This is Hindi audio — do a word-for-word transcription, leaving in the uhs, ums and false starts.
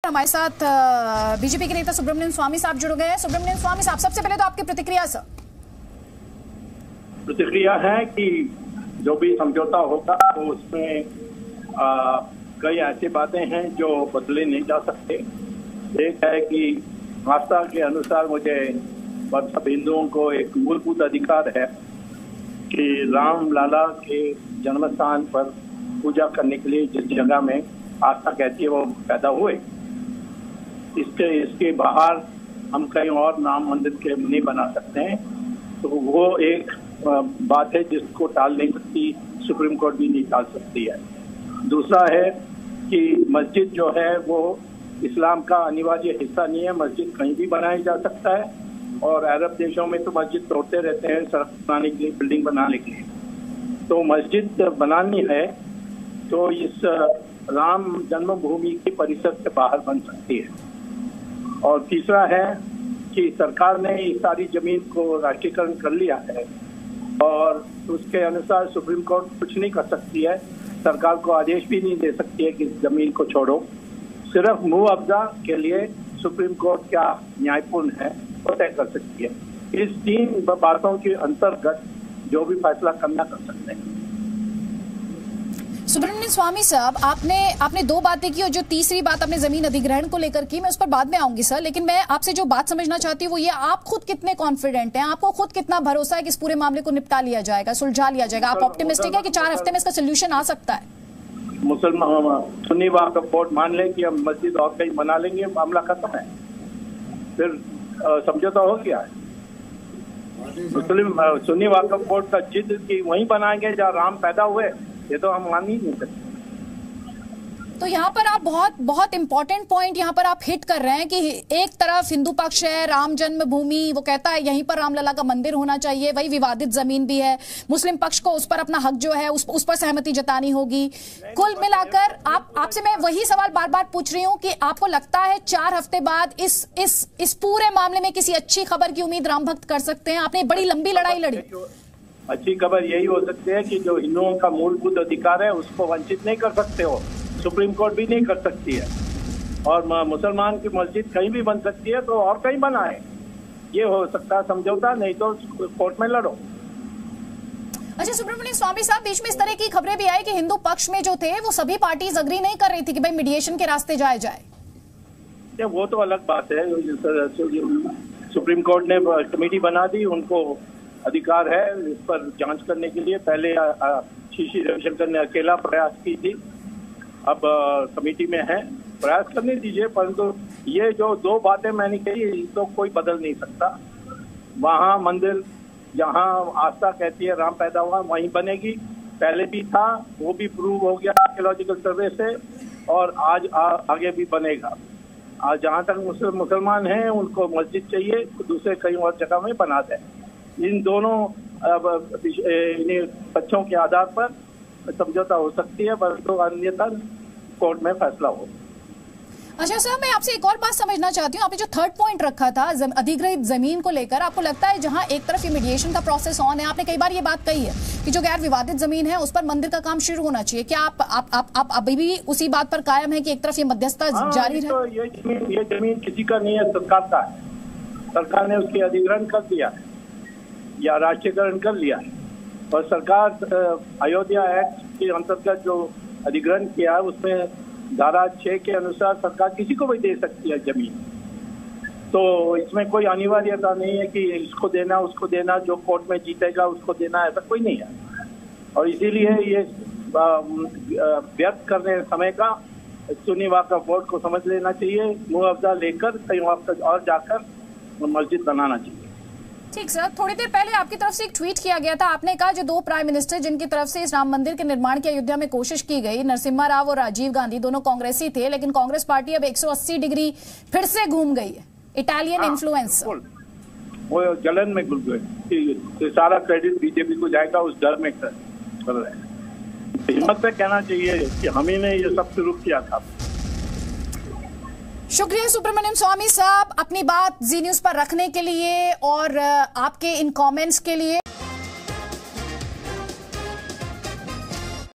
हमारे साथ बीजेपी के नेता सुब्रमण्यम स्वामी साहब जुड़ गए हैं। सुब्रमण्यम स्वामी साहब, सबसे पहले तो आपकी प्रतिक्रिया सर। प्रतिक्रिया है कि जो भी समझौता होगा तो उसमें आ, कई ऐसी बातें हैं जो बदले नहीं जा सकते। एक है कि आस्था के अनुसार मुझे और सब हिंदुओं को एक मूलभूत अधिकार है कि राम लाला के जन्म स्थान पर पूजा करने के लिए जिस जगह में आस्था कहती है वो पैदा हुए। इसके इसके बाहर हम कहीं और नाम मंदिर के नहीं बना सकते हैं, तो वो एक बात है जिसको टाल नहीं सकती, सुप्रीम कोर्ट भी नहीं टाल सकती है। दूसरा है कि मस्जिद जो है वो इस्लाम का अनिवार्य हिस्सा नहीं है, मस्जिद कहीं भी बनाया जा सकता है और अरब देशों में तो मस्जिद तोड़ते रहते हैं सड़क बनाने के लिए, बिल्डिंग बनाने के लिए। तो मस्जिद बनानी है तो इस राम जन्मभूमि के परिसर से बाहर बन सकती है। और तीसरा है कि सरकार ने इस सारी जमीन को राष्ट्रीयकरण कर लिया है और उसके अनुसार सुप्रीम कोर्ट कुछ नहीं कर सकती है, सरकार को आदेश भी नहीं दे सकती है कि जमीन को छोड़ो। सिर्फ मुआवजा के लिए सुप्रीम कोर्ट क्या न्यायपूर्ण है वो तय कर सकती है। इस तीन बातों के अंतर्गत जो भी फैसला करना कर सकते हैं। सुब्रमण्यम स्वामी साहब, आपने आपने दो बातें की और जो तीसरी बात आपने जमीन अधिग्रहण को लेकर की, मैं उस पर बाद में आऊंगी सर, लेकिन मैं आपसे जो बात समझना चाहती हूँ वो ये, आप खुद कितने कॉन्फिडेंट हैं, आपको खुद कितना भरोसा है कि इस पूरे मामले को निपटा लिया जाएगा, सुलझा लिया जाएगा? आप ऑप्टिमिस्टिक है कि चार हफ्ते में इसका सोल्यूशन आ सकता है? मुसलमान सुन्नी वक्फ बोर्ड मान ले कि हम मस्जिद और कहीं बना लेंगे, मामला खत्म है, फिर समझौता हो गया है। मुस्लिम सुन्नी वक्फ बोर्ड का जिद की वहीं बनाएंगे जहाँ राम पैदा हुए, ये तो हम मान ही नहीं सकते। तो यहाँ पर आप बहुत बहुत इंपॉर्टेंट पॉइंट यहाँ पर आप हिट कर रहे हैं कि एक तरफ हिंदू पक्ष है, राम जन्मभूमि, वो कहता है यहीं पर रामलला का मंदिर होना चाहिए, वही विवादित जमीन भी है, मुस्लिम पक्ष को उस पर अपना हक जो है उस, उस पर सहमति जतानी होगी। कुल मिलाकर आप आपसे मैं वही सवाल बार बार पूछ रही हूँ कि आपको लगता है चार हफ्ते बाद इस इस इस पूरे मामले में किसी अच्छी खबर की उम्मीद राम भक्त कर सकते हैं? आपने बड़ी लंबी लड़ाई लड़ी। अच्छी खबर यही हो सकती है कि जो हिंदुओं का मूलभूत अधिकार है उसको वंचित नहीं कर सकते हो, सुप्रीम कोर्ट भी नहीं कर सकती है। और मुसलमान की मस्जिद कहीं भी बन सकती है तो और कहीं बनाए, ये हो सकता है समझौता, नहीं तो कोर्ट में लड़ो। अच्छा सुब्रमण्यम स्वामी साहब, बीच में इस तरह की खबरें भी आई कि हिंदू पक्ष में जो थे वो सभी पार्टीज अग्री नहीं कर रही थी कि भाई मीडिएशन के रास्ते जाए जाए। वो तो अलग बात है, सुप्रीम कोर्ट ने कमेटी बना दी, उनको अधिकार है इस पर जांच करने के लिए। पहले श्री रविशंकर ने अकेला प्रयास की थी, अब कमेटी में है, प्रयास करने दीजिए। परंतु ये जो दो बातें मैंने कही तो कोई बदल नहीं सकता। वहाँ मंदिर जहाँ आस्था कहती है राम पैदा हुआ वहीं बनेगी, पहले भी था, वो भी प्रूव हो गया आर्कियोलॉजिकल सर्वे से, और आज आ, आगे भी बनेगा। आज जहाँ तक मुसलमान हैं उनको मस्जिद चाहिए, दूसरे कहीं और जगह में बना दें। इन दोनों पक्षों के आधार पर समझौता हो सकती है, परंतु अन्यथा कोर्ट में फैसला हो। अच्छा सर, मैं आपसे एक और बात समझना चाहती हूँ। आपने जो थर्ड पॉइंट रखा था जम, अधिग्रहित जमीन को लेकर, आपको लगता है जहाँ एक तरफ मीडिएशन का प्रोसेस ऑन है, आपने कई बार ये बात कही है कि जो गैर विवादित जमीन है उस पर मंदिर का काम शुरू होना चाहिए, क्या आप आप आप, आप अभी भी उसी बात पर कायम है कि एक तरफ ये मध्यस्थता जारी रहे? तो ये जमीन ये जमीन किसी का नहीं है, सरकार का है। सरकार ने उसकी अधिग्रहण कर दिया है या राष्ट्रीयकरण कर लिया है, और सरकार अयोध्या एक्ट के अंतर्गत जो अधिग्रहण किया है उसमें धारा छह के अनुसार सरकार किसी को भी दे सकती है जमीन। तो इसमें कोई अनिवार्यता नहीं है कि इसको देना उसको देना, जो कोर्ट में जीतेगा उसको देना, ऐसा कोई नहीं है। और इसीलिए ये व्यर्थ करने समय का सुन्नी वक्फ बोर्ड को समझ लेना चाहिए, मुआवजा लेकर कहीं और जाकर मस्जिद बनाना चाहिए। ठीक सर, थोड़ी देर पहले आपकी तरफ से एक ट्वीट किया गया था, आपने कहा जो दो प्राइम मिनिस्टर जिनकी तरफ से इस राम मंदिर के निर्माण की अयोध्या में कोशिश की गई, नरसिम्हा राव और राजीव गांधी, दोनों कांग्रेसी थे, लेकिन कांग्रेस पार्टी अब एक सौ अस्सी डिग्री फिर से घूम गई है, इटालियन इन्फ्लुएंस। वो जलन में घुस गए, सारा क्रेडिट बीजेपी को जाएगा, उस डर में कर रहे हैं। हिम्मत से कहना चाहिए कि हम ही ने ये सब शुरू किया था। शुक्रिया सुब्रमण्यम स्वामी साहब, अपनी बात जी न्यूज पर रखने के लिए और आपके इन कमेंट्स के लिए।